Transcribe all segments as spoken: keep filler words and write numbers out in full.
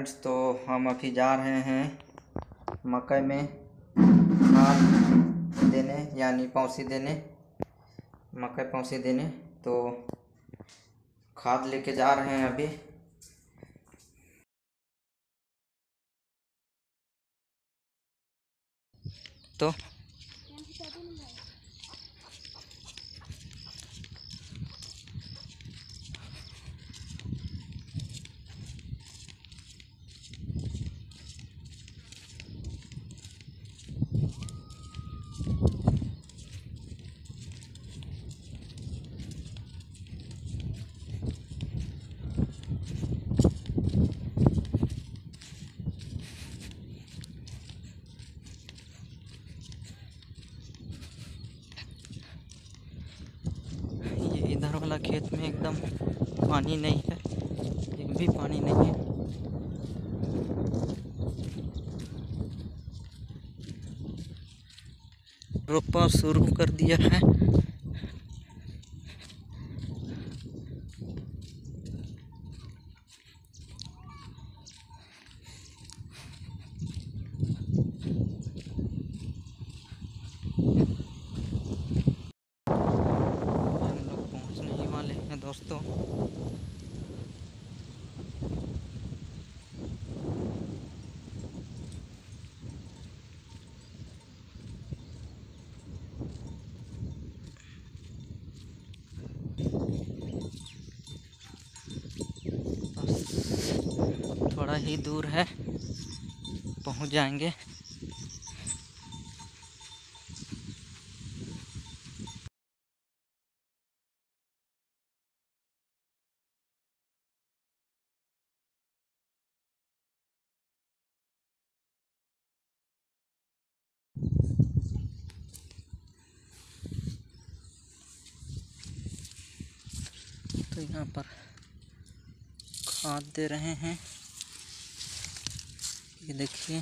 Friends, तो हम अभी जा रहे हैं मकई में खाद देने, यानी पौंसी देने, मकई पौंसी देने। तो खाद लेके जा रहे हैं अभी। तो ये इधर वाला खेत में एकदम पानी नहीं है, एक भी पानी नहीं है। रोपा शुरू कर दिया है। हम लोग पहुंचने ही वाले हैं दोस्तों। बस थोड़ा ही दूर है, पहुंच जाएंगे। तो यहाँ पर खाद दे रहे हैं, ये देखिए।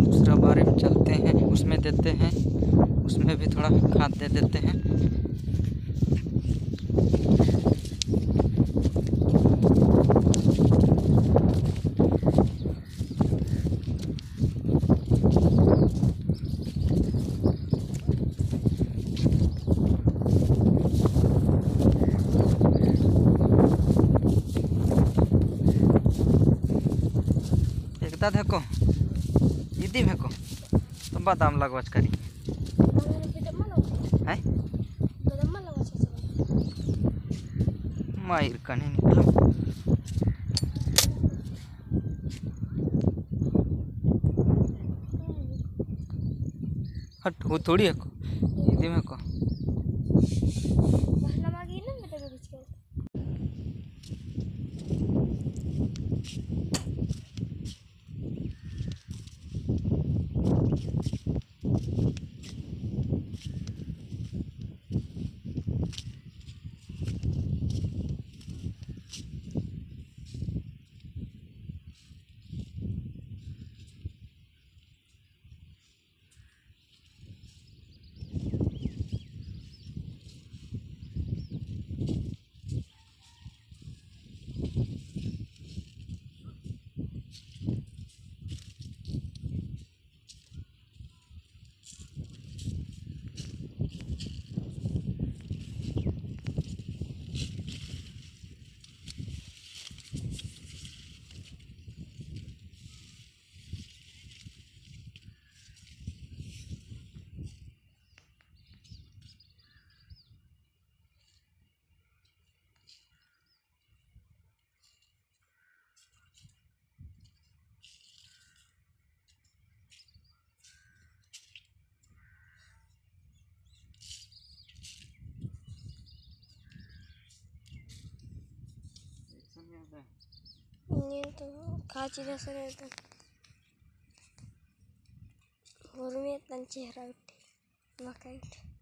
दूसरा बारे में चलते हैं, उसमें देते हैं, उसमें भी थोड़ा खाद दे देते हैं। एकदा देखो इदी देखो तो बादाम लगवाच करी है मायर कने निकलो हट वो थोड़ी है को इदी में को तो काची दसरे तो hormat dan चेहरा उठे मकाई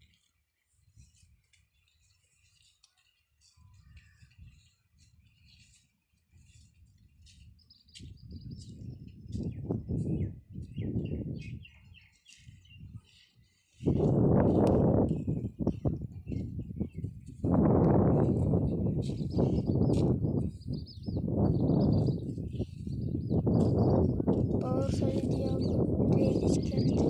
और सारी दिया पेज करते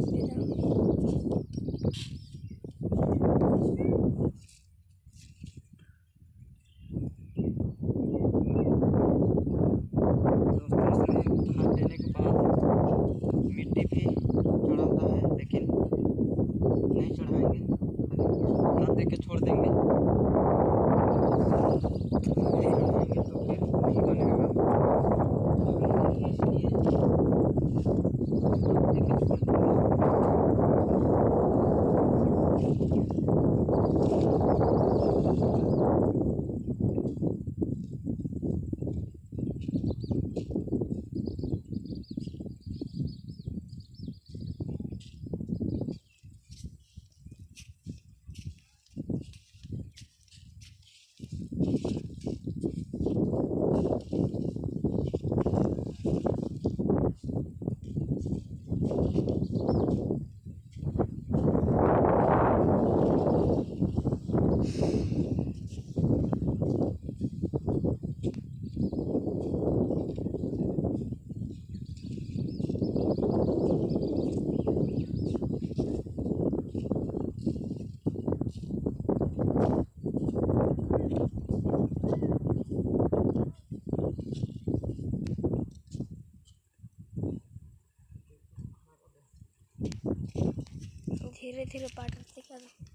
मिट्टी भी चढ़ाता है, लेकिन नहीं चढ़ाएंगे, खाद दे के छोड़ देंगे। नहीं चढ़ाएंगे तो फिर नहीं बनेगा, इसलिए खाद दे के छोड़ देंगे। धीरे धीरे पाटते करो।